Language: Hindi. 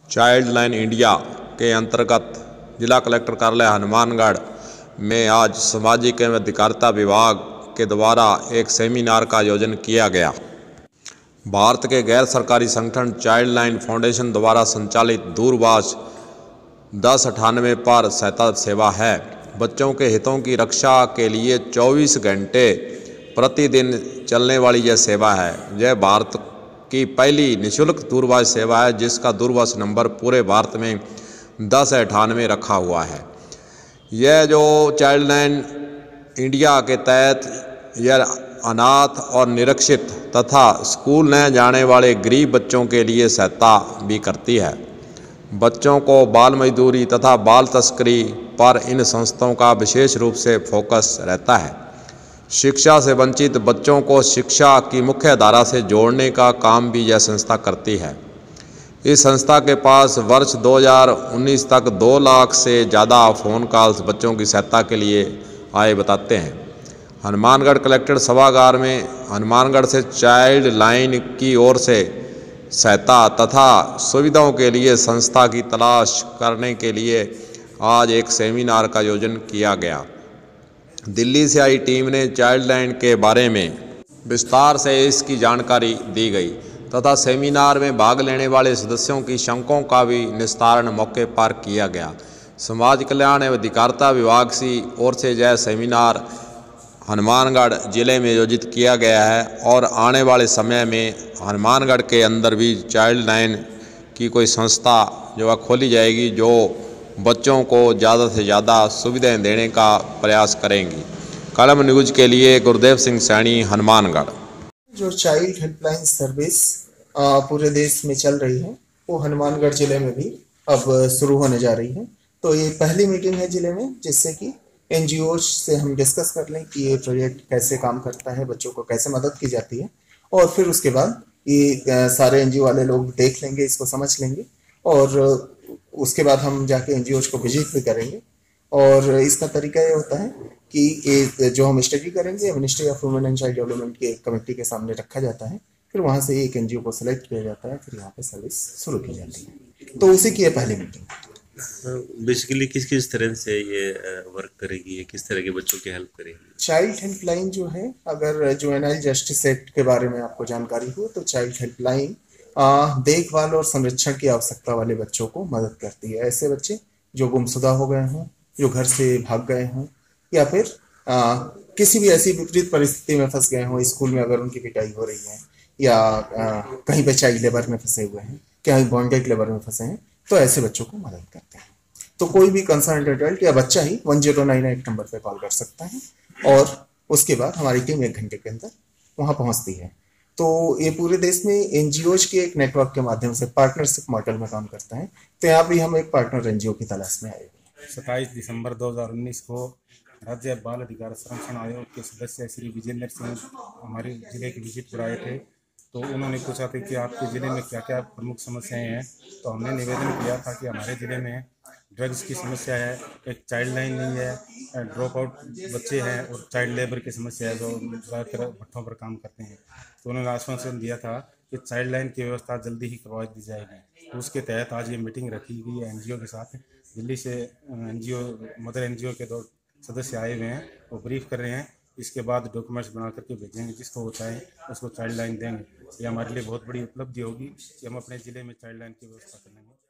चाइल्ड लाइन इंडिया के अंतर्गत जिला कलेक्टर कार्यालय हनुमानगढ़ में आज सामाजिक एवं अधिकारिता विभाग के द्वारा एक सेमिनार का आयोजन किया गया। भारत के गैर सरकारी संगठन चाइल्ड लाइन फाउंडेशन द्वारा संचालित दूरभाष 1098 पर सहायता सेवा है। बच्चों के हितों की रक्षा के लिए 24 घंटे प्रतिदिन चलने वाली यह सेवा है। यह भारत की पहली निःशुल्क दूरभाष सेवा है, जिसका दूरभाष नंबर पूरे भारत में 1098 रखा हुआ है। यह जो चाइल्ड लाइन इंडिया के तहत यह अनाथ और निरक्षित तथा स्कूल न जाने वाले गरीब बच्चों के लिए सहायता भी करती है। बच्चों को बाल मजदूरी तथा बाल तस्करी पर इन संस्थाओं का विशेष रूप से फोकस रहता है। शिक्षा से वंचित बच्चों को शिक्षा की मुख्य धारा से जोड़ने का काम भी यह संस्था करती है। इस संस्था के पास वर्ष 2019 तक 2 लाख से ज़्यादा फ़ोन कॉल्स बच्चों की सहायता के लिए आए बताते हैं। हनुमानगढ़ कलेक्ट्रेट सभागार में हनुमानगढ़ से चाइल्ड लाइन की ओर से सहायता तथा सुविधाओं के लिए संस्था की तलाश करने के लिए आज एक सेमिनार का आयोजन किया गया। दिल्ली से आई टीम ने चाइल्ड लाइन के बारे में विस्तार से इसकी जानकारी दी गई तथा सेमिनार में भाग लेने वाले सदस्यों की शंकाओं का भी निस्तारण मौके पर किया गया। समाज कल्याण एवं अधिकारिता विभाग की ओर से यह सेमिनार हनुमानगढ़ जिले में आयोजित किया गया है और आने वाले समय में हनुमानगढ़ के अंदर भी चाइल्ड लाइन की कोई संस्था जो है खोली जाएगी, जो बच्चों को ज़्यादा से ज़्यादा सुविधाएं देने का प्रयास करेंगी। कलम न्यूज़ के लिए गुरुदेव सिंह सैनी, हनुमानगढ़। जो चाइल्ड हेल्पलाइन सर्विस पूरे देश में चल रही है, वो हनुमानगढ़ जिले में भी अब शुरू होने जा रही है। तो ये पहली मीटिंग है जिले में, जिससे कि NGO से हम डिस्कस कर लें कि ये प्रोजेक्ट कैसे काम करता है, बच्चों को कैसे मदद की जाती है, और फिर उसके बाद ये सारे NGO वाले लोग देख लेंगे, इसको समझ लेंगे, और उसके बाद हम जाके NGOs को विजिट भी करेंगे। और इसका तरीका ये होता है कि ये जो हम स्टडी करेंगे ministry of women and child development के कमेटी के सामने रखा जाता है, फिर वहाँ से एक NGO को सिलेक्ट किया जाता है, फिर यहाँ पे सर्विस शुरू की जाती है। तो उसी की ये पहली मीटिंग। बेसिकली किस किस तरह से ये वर्क करेगी, ये किस तरह के बच्चों की हेल्प करेगी? चाइल्ड हेल्पलाइन जो है, अगर जुवेनाइल जस्टिस एक्ट के बारे में आपको जानकारी हो तो चाइल्ड हेल्पलाइन देखभाल और संरक्षण की आवश्यकता वाले बच्चों को मदद करती है। ऐसे बच्चे जो गुमशुदा हो गए हों, जो घर से भाग गए हों, या फिर किसी भी ऐसी विपरीत परिस्थिति में फंस गए हों, स्कूल में अगर उनकी पिटाई हो रही है, या कहीं पे चाइल्ड लेबर में फंसे हुए हैं, कहीं बॉन्डेड लेबर में फंसे हैं, तो ऐसे बच्चों को मदद करते हैं। तो कोई भी कंसर्न एडल्ट या बच्चा ही 1098 नंबर पे कॉल कर सकता है, और उसके बाद हमारी टीम 1 घंटे के अंदर वहाँ पहुँचती है। तो ये पूरे देश में NGOs के एक नेटवर्क के माध्यम से पार्टनरशिप मॉडल में काम करता है। तो यहाँ भी हम एक पार्टनर NGO की तलाश में आए। 27 दिसंबर 2019 को राज्य बाल अधिकार संरक्षण आयोग के सदस्य श्री विजेंद्र सिंह हमारे जिले की विजिट पर आए थे। तो उन्होंने पूछा था कि आपके ज़िले में क्या क्या प्रमुख समस्याएं हैं। तो हमने निवेदन किया था कि हमारे ज़िले में ड्रग्स की समस्या है, एक चाइल्ड लाइन नहीं है, ड्रॉप आउट बच्चे हैं, और चाइल्ड लेबर की समस्या है जो ज़्यादातर भट्टों पर काम करते हैं। तो उन्होंने आश्वासन दिया था कि चाइल्ड लाइन की व्यवस्था जल्दी ही करवा दी जाएगी। तो उसके तहत आज ये मीटिंग रखी गई है NGO के साथ। दिल्ली से NGO मदर NGO के 2 सदस्य आए हुए हैं, वो ब्रीफ कर रहे हैं। इसके बाद डॉक्यूमेंट्स बना करके भेजेंगे, जिसको वो चाहे उसको चाइल्ड लाइन देंगे। ये हमारे लिए बहुत बड़ी उपलब्धि होगी कि हम अपने ज़िले में चाइल्ड लाइन की व्यवस्था कर लेंगे।